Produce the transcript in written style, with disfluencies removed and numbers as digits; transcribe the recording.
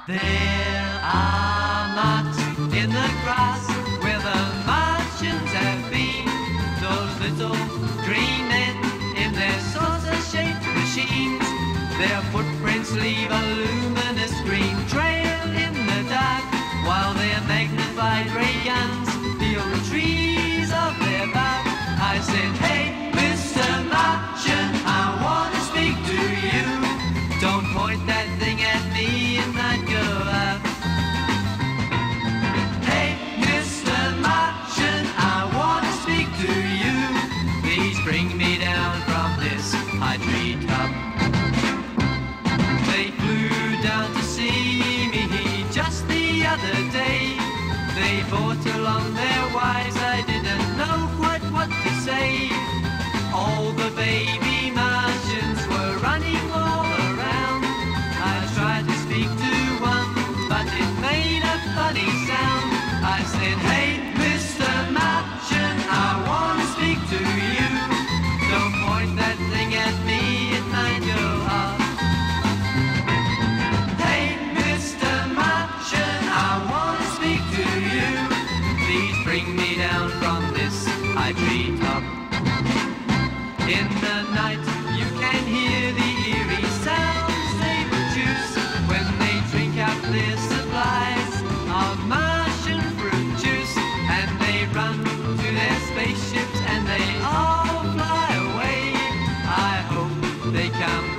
There are marks in the grass where the Martians have been. Those little green men in their saucer-shaped machines. Their footprints leave a luminous green trail in the dark, while their magnified ray guns feel the trees of their bark. I said, hey, Mr. Martian, I want to speak to you. Don't point that thing at me and not go up. Hey, Mr. Martian, I want to speak to you. Please bring me down from this high treetop. They flew down to see me just the other day. They brought along their wives, I didn't know quite what to say. All the baby Martians were running all around. I tried to speak to one, but it made a funny sound. I said, hey, Mr. Martian, I want to speak to you. Don't point that thing at me, it might go off. Hey, Mr. Martian, I want to speak to you. Please bring me down from this high treetop. In the night you can hear the eerie sounds they produce when they drink up their supplies of Martian fruit juice. And they run to their spaceships and they all fly away. I hope they come